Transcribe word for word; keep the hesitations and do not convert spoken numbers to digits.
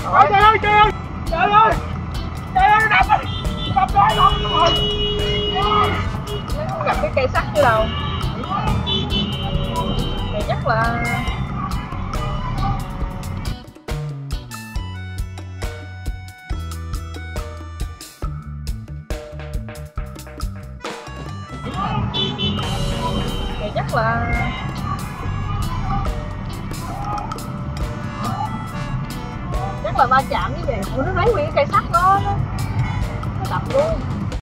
Ôi trời ơi, trời ơi, trời ơi, trời ơi, nó đập rồi, đập rồi, đập rồi. Nó gặp cái cây sắt chứ đâu. Thì chắc là thì chắc là chắc là va chạm cái gì. Ủa, nó lấy nguyên cái cây sắt đó, nó đập luôn.